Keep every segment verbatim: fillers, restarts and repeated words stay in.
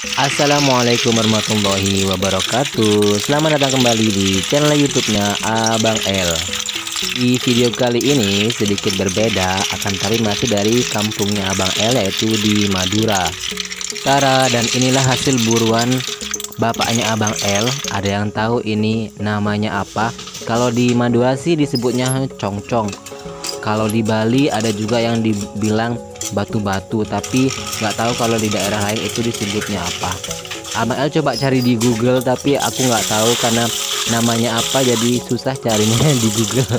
Assalamualaikum warahmatullahi wabarakatuh. Selamat datang kembali di channel YouTube-nya Abang L. Di video kali ini sedikit berbeda, akan tapi masih dari kampungnya Abang L, yaitu di Madura. Tara, dan inilah hasil buruan bapaknya Abang L. Ada yang tahu ini namanya apa? Kalau di Madura sih disebutnya congcong. Kalau di Bali ada juga yang dibilang batu-batu, tapi nggak tahu kalau di daerah lain itu disebutnya apa. Abang L coba cari di Google, tapi aku nggak tahu karena namanya apa, jadi susah carinya di Google.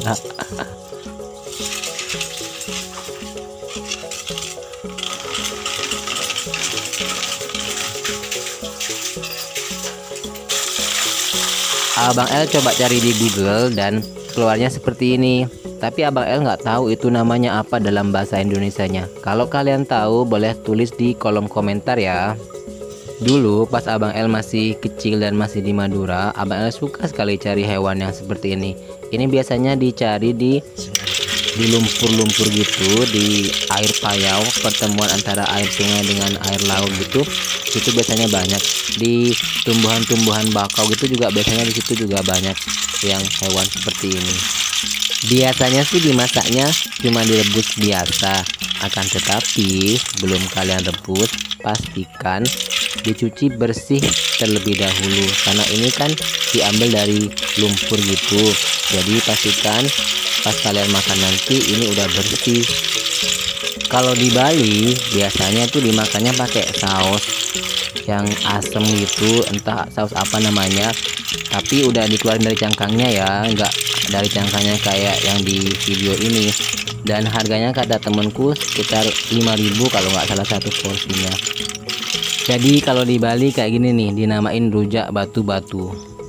Abang L coba cari di Google dan keluarnya seperti ini. Tapi Abang L nggak tahu itu namanya apa dalam bahasa Indonesianya. Kalau kalian tahu boleh tulis di kolom komentar ya. Dulu pas Abang L masih kecil dan masih di Madura, Abang L suka sekali cari hewan yang seperti ini. Ini biasanya dicari di di lumpur-lumpur gitu, di air payau, pertemuan antara air sungai dengan air laut gitu. Itu biasanya banyak. Di tumbuhan-tumbuhan bakau gitu juga biasanya di situ juga banyak yang hewan seperti ini. Biasanya sih dimasaknya cuma direbus biasa, akan tetapi sebelum kalian rebus pastikan dicuci bersih terlebih dahulu, karena ini kan diambil dari lumpur gitu. Jadi pastikan pas kalian makan nanti ini udah bersih. Kalau di Bali biasanya tuh dimakannya pakai saus yang asem gitu, entah saus apa namanya, tapi udah dikeluarin dari cangkangnya ya, enggak dari cangkangnya kayak yang di video ini. Dan harganya kata temenku sekitar lima ribu kalau nggak salah satu porsinya. Jadi kalau di Bali kayak gini nih, dinamain rujak batu-batu.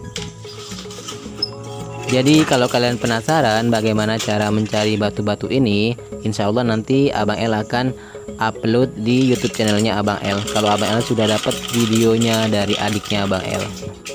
Jadi kalau kalian penasaran bagaimana cara mencari batu-batu ini, insya Allah nanti Abang L akan upload di YouTube channelnya Abang L. Kalau Abang L sudah dapat videonya dari adiknya Abang L.